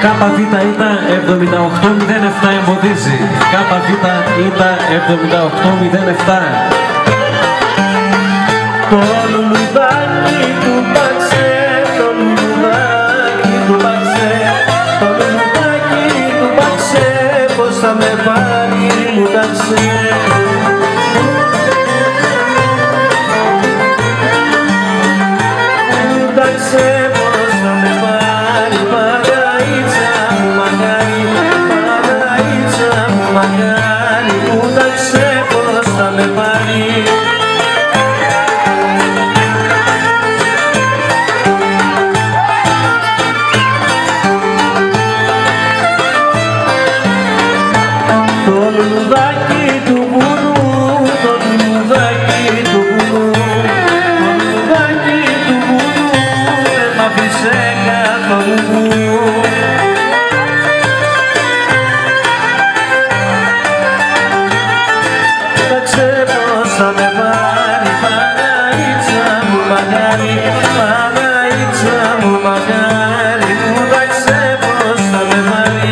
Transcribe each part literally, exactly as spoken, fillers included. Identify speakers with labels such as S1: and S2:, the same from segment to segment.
S1: ΚΒ ΙΤΑ εβδομήντα οκτώ μηδέν επτά εμποδίζει. ΚΒ ΙΤΑ εβδομήντα οκτώ μηδέν επτά.
S2: Το λουλουδάκι του παξέ, το λουλουδάκι του παξέ, το λουλουδάκι του παξέ, πως θα με πάρει μου ταξέ. Μου ταξέ πως θα με πάρει, Μαργαρίτσα μου μαγάρι, Μαργαρίτσα μου μαγάρι, μου ταξέ πως θα με πάρει. Το λουλουδάκι του βουνού, το λουλουδάκι του βουνού, το λουλουδάκι του βουνού δεν μ' άφησε καθόλου. Κοίταξε πως θα με πάρει, Παναγίτσα μου μαγάρι, Παναγίτσα μου μαγάρι, κοίταξε πως θα με πάρει.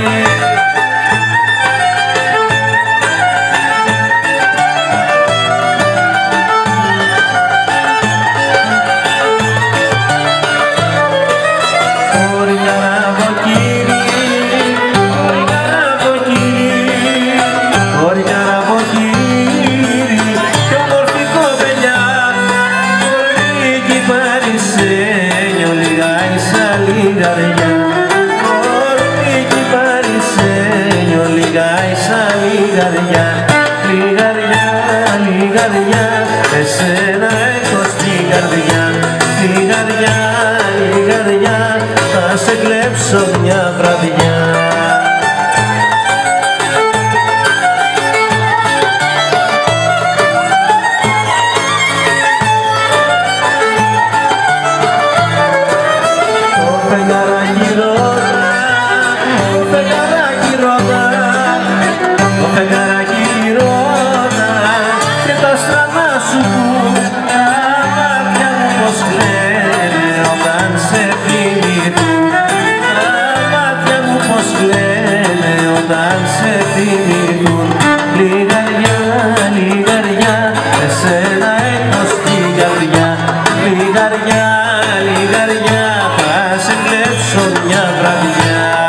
S2: Λιγαριά, λιγαριά, εσένα έχω στην καρδιά. Λιγαριά, λιγαριά, θα σε κλέψω μια βραδιά. Το φεγγαράκι ρώτα, το φεγγαράκι ρώτα, το φεγγαράκι ρώτα και τα στραβά σου που τα μάτια μου πως κλαίνε όταν σε θυμηθούν. Τα μάτια μου πως κλαίνε όταν σε θυμηθούν. Λιγαριά, λιγαριά, εσένα έχω στην καρδιά. Λιγαριά, λιγαριά, θα σε κλέψω μια βραδιά.